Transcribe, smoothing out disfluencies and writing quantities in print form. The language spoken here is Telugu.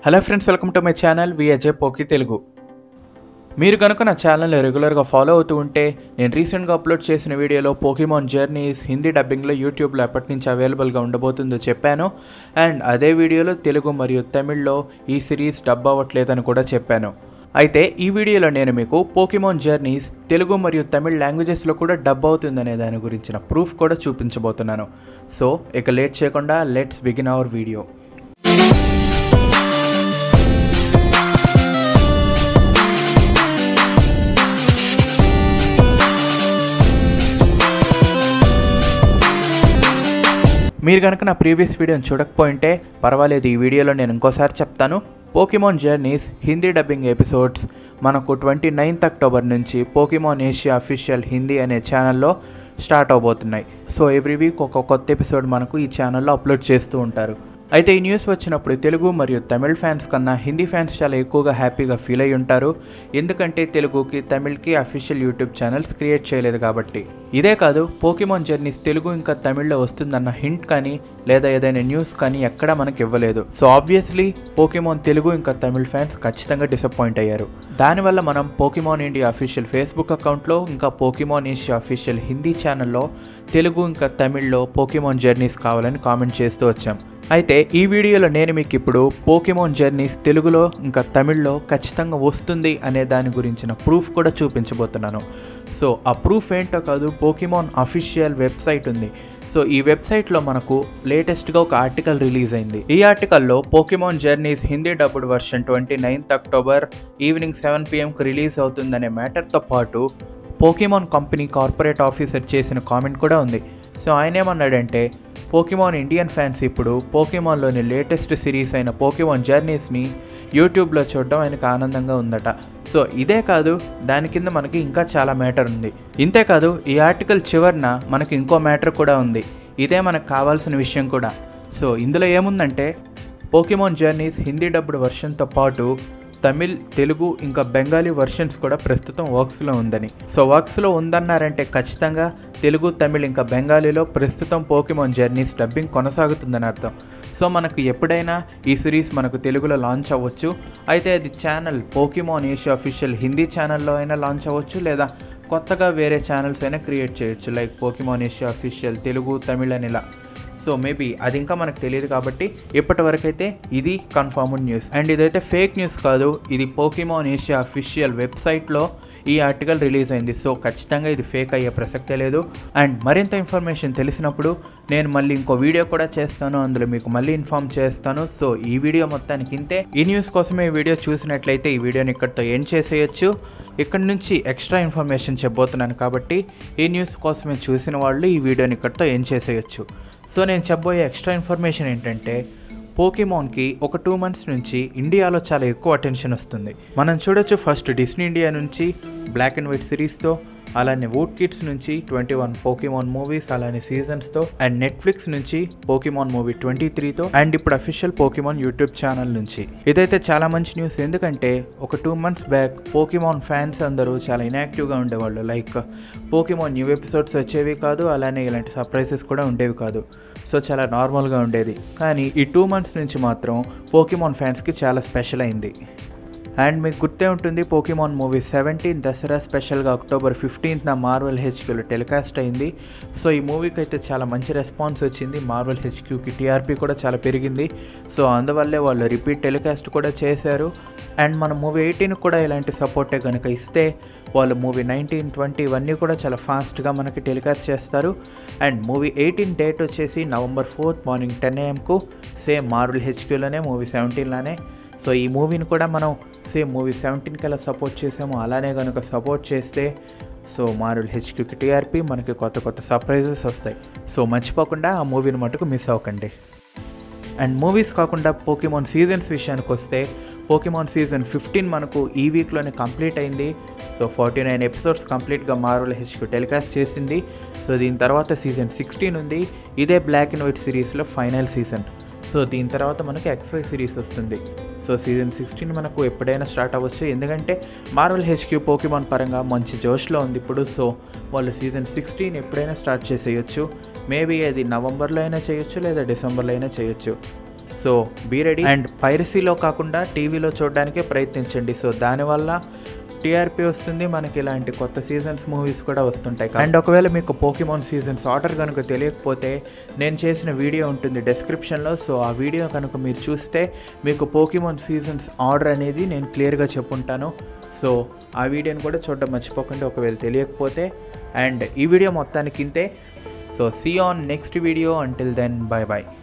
Hello friends, welcome to my channel VAJ poke Telugu. మీరు కనుక నా ఛానల్ని రెగ్యులర్గా ఫాలో అవుతూ ఉంటే నేను రీసెంట్గా అప్లోడ్ చేసిన వీడియోలో పోకీమాన్ జర్నీస్ హిందీ డబ్బింగ్లో యూట్యూబ్లో ఎప్పటి నుంచి అవైలబుల్గా ఉండబోతుందో చెప్పాను. అండ్ అదే వీడియోలో తెలుగు మరియు తమిళ్లో ఈ సిరీస్ డబ్ అవ్వట్లేదని కూడా చెప్పాను. అయితే ఈ వీడియోలో నేను మీకు పోకీమాన్ జర్నీస్ తెలుగు మరియు తమిళ్ లాంగ్వేజెస్లో కూడా డబ్ అవుతుందనే దాని గురించిన ప్రూఫ్ కూడా చూపించబోతున్నాను. సో ఇక లేట్ చేయకుండా లెట్స్ బిగిన్ అవర్ వీడియో. మీరు కనుక నా ప్రీవియస్ వీడియోని చూడకపోయింటే పర్వాలేదు, ఈ వీడియోలో నేను ఇంకోసారి చెప్తాను. Pokemon journeys Hindi dubbing episodes మనకు 29th అక్టోబర్ నుంచి పోకీమాన్ ఏషియా అఫీషియల్ హిందీ అనే ఛానల్లో స్టార్ట్ అవబోతున్నాయి. సో ఎవ్రీ వీక్ ఒక కొత్త ఎపిసోడ్ మనకు ఈ ఛానల్లో అప్లోడ్ చేస్తూ ఉంటారు. అయితే ఈ న్యూస్ వచ్చినప్పుడు తెలుగు మరియు తమిళ్ ఫ్యాన్స్ కన్నా హిందీ ఫ్యాన్స్ చాలా ఎక్కువగా హ్యాపీగా ఫీల్ అయి ఉంటారు. ఎందుకంటే తెలుగుకి తమిళ్కి అఫీషియల్ యూట్యూబ్ ఛానల్స్ క్రియేట్ చేయలేదు కాబట్టి. ఇదే కాదు, పోకీమాన్ జర్నీస్ తెలుగు ఇంకా తమిళ్లో వస్తుందన్న హింట్ కానీ లేదా ఏదైనా న్యూస్ కానీ ఎక్కడా మనకి ఇవ్వలేదు. సో ఆబ్వియస్లీ పోకీమాన్ తెలుగు ఇంకా తమిళ్ ఫ్యాన్స్ ఖచ్చితంగా డిసప్పాయింట్ అయ్యారు. దానివల్ల మనం పోకీమాన్ ఇండియా అఫీషియల్ ఫేస్బుక్ అకౌంట్లో ఇంకా పోకీమాన్ ఏషియా అఫీషియల్ హిందీ ఛానల్లో తెలుగు ఇంకా తమిళ్లో పోకీమాన్ జర్నీస్ కావాలని కామెంట్ చేస్తూ వచ్చాం. అయితే ఈ వీడియోలో నేను మీకు ఇప్పుడు పోకీమాన్ జర్నీస్ తెలుగులో ఇంకా తమిళ్లో ఖచ్చితంగా వస్తుంది అనే దాని గురించిన ప్రూఫ్ కూడా చూపించబోతున్నాను. సో ఆ ప్రూఫ్ ఏంటో కాదు, పోకీమాన్ అఫీషియల్ వెబ్సైట్ ఉంది. సో ఈ వెబ్సైట్లో మనకు లేటెస్ట్గా ఒక ఆర్టికల్ రిలీజ్ అయింది. ఈ ఆర్టికల్లో Pokemon journeys Hindi dubbed version 29th October evening 7 PM release అవుతుందనే మ్యాటర్తో పాటు పోకీమాన్ కంపెనీ కార్పొరేట్ ఆఫీసర్ చేసిన కామెంట్ కూడా ఉంది. సో ఆయన ఏమన్నాడంటే, పోకీమాన్ ఇండియన్ ఫ్యాన్స్ ఇప్పుడు పోకీమాన్లోని లేటెస్ట్ సిరీస్ అయిన పోకీమాన్ జర్నీస్ని యూట్యూబ్లో చూడడం ఆయనకు ఆనందంగా ఉందట. సో ఇదే కాదు, దాని కింద మనకి ఇంకా చాలా మ్యాటర్ ఉంది. ఇంతేకాదు, ఈ ఆర్టికల్ చివరన మనకి ఇంకో మ్యాటర్ కూడా ఉంది. ఇదే మనకు కావాల్సిన విషయం కూడా. సో ఇందులో ఏముందంటే, పోకీమాన్ జర్నీస్ హిందీ డబ్బుడ్ వర్షన్తో పాటు తమిళ్, తెలుగు ఇంకా బెంగాలీ వర్షన్స్ కూడా ప్రస్తుతం వర్క్స్లో ఉందని. సో వర్క్స్లో ఉందన్నారంటే ఖచ్చితంగా తెలుగు, తమిళ్ ఇంకా బెంగాలీలో ప్రస్తుతం పోకీమాన్ జర్నీస్ డబ్బింగ్ కొనసాగుతుందని అర్థం. సో మనకు ఎప్పుడైనా ఈ సిరీస్ మనకు తెలుగులో లాంచ్ అవ్వచ్చు. అయితే అది channel Pokemon Asia official Hindi ఛానల్లో అయినా లాంచ్ అవ్వచ్చు, లేదా కొత్తగా వేరే ఛానల్స్ అయినా క్రియేట్ చేయొచ్చు, like Pokemon Asia official Telugu, Tamil అని ఇలా. సో మేబీ అది ఇంకా మనకు తెలియదు కాబట్టి ఇప్పటి వరకైతే ఇది కన్ఫర్మ్డ్ న్యూస్. అండ్ ఇదైతే ఫేక్ న్యూస్ కాదు, ఇది పోకీమాన్ ఏషియా అఫీషియల్ వెబ్సైట్లో ఈ ఆర్టికల్ రిలీజ్ అయింది. సో ఖచ్చితంగా ఇది ఫేక్ అయ్యే ప్రసక్తే లేదు. అండ్ మరింత ఇన్ఫర్మేషన్ తెలిసినప్పుడు నేను మళ్ళీ ఇంకో వీడియో కూడా చేస్తాను, అందులో మీకు మళ్ళీ ఇన్ఫార్మ్ చేస్తాను. సో ఈ వీడియో మొత్తానికి ఇంతే. ఈ న్యూస్ కోసమే ఈ వీడియో చూసినట్లయితే ఈ వీడియోని ఇక్కడితో ఎండ్ చేసేయచ్చు. ఇక్కడ నుంచి ఎక్స్ట్రా ఇన్ఫర్మేషన్ చెప్పబోతున్నాను కాబట్టి ఈ న్యూస్ కోసమే చూసిన వాళ్ళు ఈ వీడియోని ఇక్కడితో ఎండ్ చేసేయచ్చు. సో నేను చెప్పబోయే ఎక్స్ట్రా ఇన్ఫర్మేషన్ ఏంటంటే, పోకీమాన్కి ఒక 2 months నుంచి ఇండియాలో చాలా ఎక్కువ అటెన్షన్ వస్తుంది. మనం చూడొచ్చు, ఫస్ట్ డిస్నీ ఇండియా నుంచి బ్లాక్ అండ్ వైట్ సిరీస్తో, అలానే వూడ్ కిడ్స్ నుంచి 21 పోకీమాన్ మూవీస్ అలానే సీజన్స్తో, అండ్ నెట్ఫ్లిక్స్ నుంచి పోకీమాన్ మూవీ 23తో, అండ్ ఇప్పుడు అఫీషియల్ పోకీమాన్ యూట్యూబ్ ఛానల్ నుంచి. ఇదైతే చాలా మంచి న్యూస్. ఎందుకంటే ఒక 2 months బ్యాక్ పోకీమాన్ ఫ్యాన్స్ అందరూ చాలా ఇన్యాక్టివ్గా ఉండేవాళ్ళు. లైక్ పోకీమాన్ న్యూ ఎపిసోడ్స్ వచ్చేవి కాదు, అలానే ఇలాంటి సర్ప్రైజెస్ కూడా ఉండేవి కాదు. సో చాలా నార్మల్గా ఉండేది. కానీ ఈ 2 months నుంచి మాత్రం పోకీమాన్ ఫ్యాన్స్కి చాలా స్పెషల్ అయింది. అండ్ మీకు గుర్తే ఉంటుంది, పోకీమాన్ మూవీ 17 దసరా స్పెషల్గా October 15th మార్వెల్ హెచ్క్యూలో టెలికాస్ట్ అయింది. సో ఈ మూవీకి అయితే చాలా మంచి రెస్పాన్స్ వచ్చింది. మార్వెల్ హెచ్క్యూకి టీఆర్పీ కూడా చాలా పెరిగింది. సో అందువల్లే వాళ్ళు రిపీట్ టెలికాస్ట్ కూడా చేశారు. అండ్ మన మూవీ 18 కూడా ఇలాంటి సపోర్టే కనుక ఇస్తే వాళ్ళు మూవీ 19, 20 ఇవన్నీ కూడా చాలా ఫాస్ట్గా మనకి టెలికాస్ట్ చేస్తారు. అండ్ మూవీ 18 డేట్ వచ్చేసి November 4th morning 10 AM same Marvel హెచ్క్యూలోనే మూవీ 17లానే. సో ఈ మూవీని కూడా మనం సేమ్ మూవీ 17కి ఎలా సపోర్ట్ చేసామో అలానే కనుక సపోర్ట్ చేస్తే సో మార్వెల్ హెచ్క్యూకి టీఆర్పీ, మనకి కొత్త కొత్త సర్ప్రైజెస్ వస్తాయి. సో మర్చిపోకుండా ఆ మూవీని మటుకు మిస్ అవ్వకండి. అండ్ మూవీస్ కాకుండా పోకీమాన్ సీజన్స్ విషయానికి వస్తే, పోకీమాన్ సీజన్ 15 మనకు ఈ వీక్లోనే కంప్లీట్ అయింది. సో 49 ఎపిసోడ్స్ కంప్లీట్గా మార్వెల్ హెచ్క్యూ టెలికాస్ట్ చేసింది. సో దీని తర్వాత సీజన్ 16 ఉంది. ఇదే బ్లాక్ అండ్ వైట్ సిరీస్లో ఫైనల్ సీజన్. సో దీని తర్వాత మనకి XY సిరీస్ వస్తుంది. సో సీజన్ 16 మనకు ఎప్పుడైనా స్టార్ట్ అవ్వచ్చు. ఎందుకంటే మార్వెల్ హెచ్క్యూ పోకీమాన్ పరంగా మంచి జోష్లో ఉంది ఇప్పుడు. సో వాళ్ళు సీజన్ 16 ఎప్పుడైనా స్టార్ట్ చేసేయచ్చు. మేబీ అది నవంబర్లో అయినా చేయొచ్చు, లేదా డిసెంబర్లో అయినా చేయొచ్చు. So be ready. అండ్ పైరసీలో కాకుండా టీవీలో చూడడానికే ప్రయత్నించండి. సో దానివల్ల టీఆర్పీ వస్తుంది, మనకి ఇలాంటి కొత్త సీజన్స్ మూవీస్ కూడా వస్తుంటాయి. అండ్ ఒకవేళ మీకు పోకీమాన్ సీజన్స్ ఆర్డర్ కనుక తెలియకపోతే నేను చేసిన వీడియో ఉంటుంది డిస్క్రిప్షన్లో. సో ఆ వీడియో కనుక మీరు చూస్తే మీకు పోకీమాన్ సీజన్స్ ఆర్డర్ అనేది నేను క్లియర్గా చెప్పుంటాను. సో ఆ వీడియోని కూడా చూడడం మర్చిపోకండి ఒకవేళ తెలియకపోతే. అండ్ ఈ వీడియో మొత్తానికి ఇంతే. So see on next video. Until then, bye bye.